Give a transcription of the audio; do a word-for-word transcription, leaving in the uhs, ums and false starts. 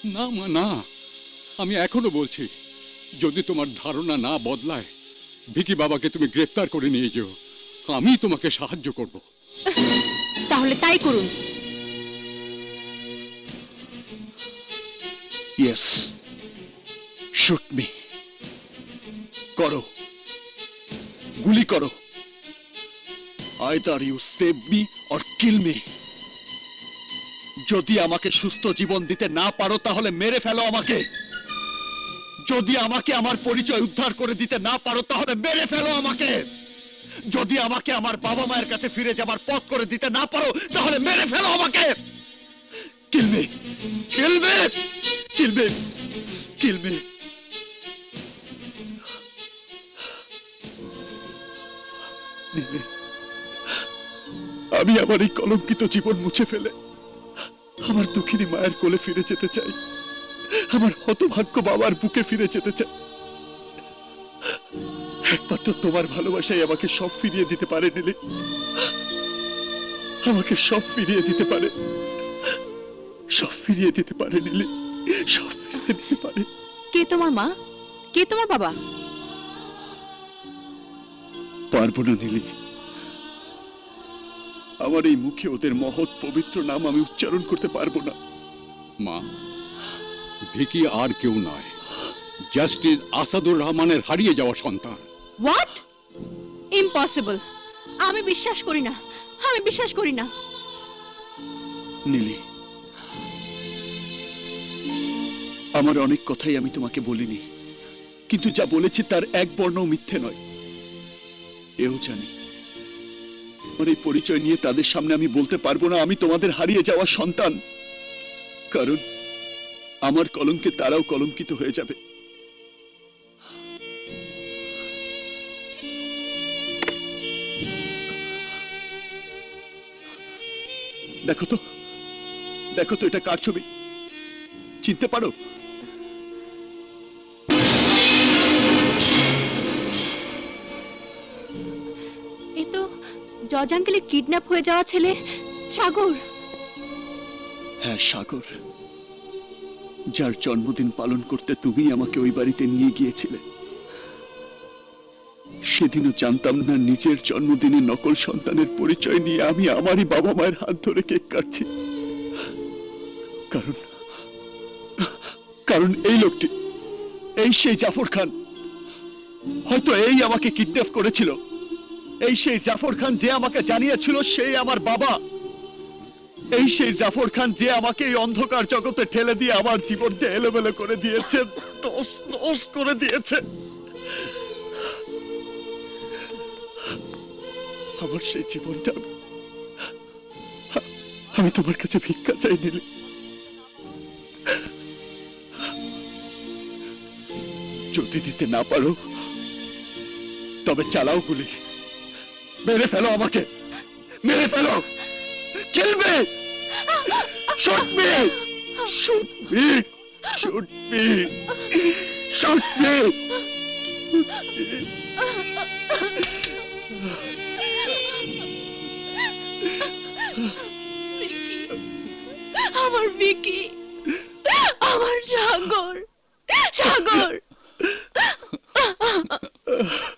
না মা না, আমি এখনো বলছি যদি তোমার ধারণা না বদলায় ভিকি বাবাকে তুমি গ্রেফতার করে নিয়ে যেও, আমি তোমাকে সাহায্য করব। তাহলে তাই করুন। Yes, shoot me. করো, গুলি করো। Either you save me or kill me. যদি আমাকে সুস্থ জীবন দিতে না পারো তাহলে মেরে ফেলো আমাকে। যদি আমাকে আমার পরিচয় উদ্ধার করে দিতে না পারো তাহলে মেরে ফেলো আমাকে। যদি আমাকে আমার বাবা মায়ের কাছে ফিরে যাবার পথ করে দিতে না পারো তাহলে মেরে ফেলো আমাকে। Kill me, kill me, kill me, kill me. আমি আমার এই কলঙ্কিত জীবন মুছে ফেলে আমার দুঃখিনী মায়ের কোলে ফিরে যেতে চাই, আমার হতভাগ্য বাবার বুকে ফিরে যেতে চাই। একমাত্র তোমার ভালোবাসাই আমাকে সব ফিরিয়ে দিতে পারে নীলি, আমাকে সব ফিরিয়ে দিতে পারে, সব ফিরিয়ে দিতে পারে নীলি, সব ফিরিয়ে দিতে পারে। কে তোমার মা, কে তোমার বাবা? পারবো না নীলি, আমার এই মুখে ওদের মহৎ পবিত্র নাম আমি উচ্চারণ করতে পারবো না। মা, ভিকি আর কেউ নয়, জাস্টিস আসাদুর রহমানের হারিয়ে যাওয়া সন্তান। হোয়াট? ইম্পসিবল। আমি বিশ্বাস করি না, আমি বিশ্বাস করি না। নীলি, আমার অনেক কথাই আমি তোমাকে বলিনি, কিন্তু যা বলেছি তার এক বর্ণও মিথ্যে নয়। এও জানি আমার এই পরিচয় নিয়ে তাদের সামনে আমি বলতে পারবো না আমি তোমাদের হারিয়ে যাওয়া সন্তান, কারণ আমার কলঙ্কে তারাও কলঙ্কিত হয়ে যাবে। দেখো তো, দেখো তো এটা কার ছবি, চিনতে পারো? এ তো জজ আঙ্কেলের কিডন্যাপ হয়ে যাওয়া ছেলে সাগর। হ্যাঁ সাগর, যার জন্মদিন পালন করতে তুমি আমাকে ওই বাড়িতে নিয়ে গিয়েছিলে। সেদিনও জানতাম না নিজের জন্মদিনে নকল সন্তানের পরিচয় নিয়ে আমি আমারই বাবা মায়ের হাত ধরে কেক কাটছি। কারণ কারণ এই লোকটি, এই সেই জাফর খান, হয়তো এই আমাকে কিডন্যাপ করেছিল। এই সেই জাফর খান যে আমাকে জানিয়েছিল সেই আমার বাবা। এই সেই জাফর খান যে আমাকে এই অন্ধকার জগতে ঠেলে দিয়ে আমার জীবনকে এলোমেলো করে দিয়েছে, দোষ দোষ করে দিয়েছে। আমার সেই জীবনটা আমি তোমার কাছে ভিক্ষা চাই নিলে। যদি দিতে না পারো তবে চালাও গুলি, মেরে ফেলো আমাকে, মেরে ফেলো। Kill me! Shoot me! Shoot me! Shoot me! Shoot me! আমার ভিকি, আমার সাগর, সাগর।